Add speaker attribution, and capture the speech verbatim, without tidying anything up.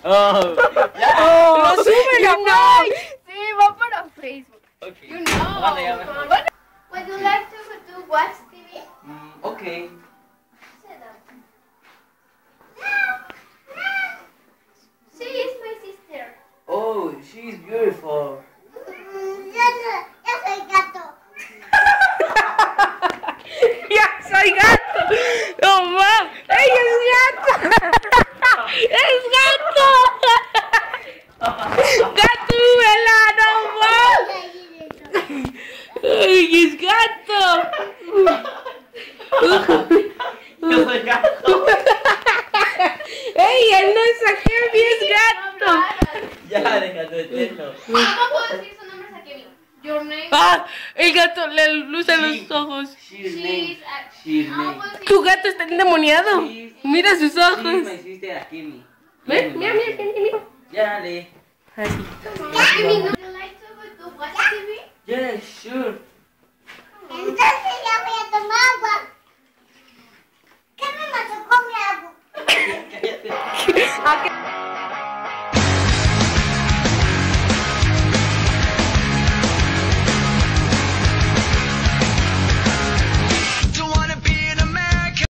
Speaker 1: Oh, ya.
Speaker 2: ¡No, súbelo, no!
Speaker 3: Sí, va para Facebook.
Speaker 1: Okay.
Speaker 3: You know.
Speaker 1: Vale, ya mejor.
Speaker 3: What? Would you like to do watch T V?
Speaker 1: Mm, okay.
Speaker 3: Sit down. She is my sister.
Speaker 1: Oh, she's beautiful.
Speaker 3: Yo soy, yo soy gato.
Speaker 2: ¡Ya soy gato! ¡No, ma! ¡Ella es gato! ¡Es gato! ¡Gato, vela! ¡No, ma! ¡Ay, es gato!
Speaker 1: Yo soy gato.
Speaker 2: ¡Ey, él no es a Herbie, es gato!
Speaker 1: Ya, déjate de eso.
Speaker 3: ¿Cómo puedo decir su nombre a Kevin? Your name.
Speaker 2: ¡Ah! El gato le luce
Speaker 1: She-
Speaker 2: los ojos.
Speaker 1: She's
Speaker 3: She's
Speaker 1: name.
Speaker 3: a-
Speaker 1: She's
Speaker 3: Ah,
Speaker 1: name.
Speaker 3: puedo decir-
Speaker 2: Tu gato está endemoniado.
Speaker 1: Sí.
Speaker 2: Mira sus
Speaker 1: She's
Speaker 2: ojos.
Speaker 1: my sister Akemi.
Speaker 2: ¿Ves? Mira, mira, mira, mira.
Speaker 1: Ya, dale.
Speaker 2: Así.
Speaker 3: Kevin, would you like to do watch T V?
Speaker 1: Yeah, sure.
Speaker 3: Entonces ya voy a tomar agua. ¿Qué me mató con mi agua?
Speaker 1: Cállate.
Speaker 2: ¿A qué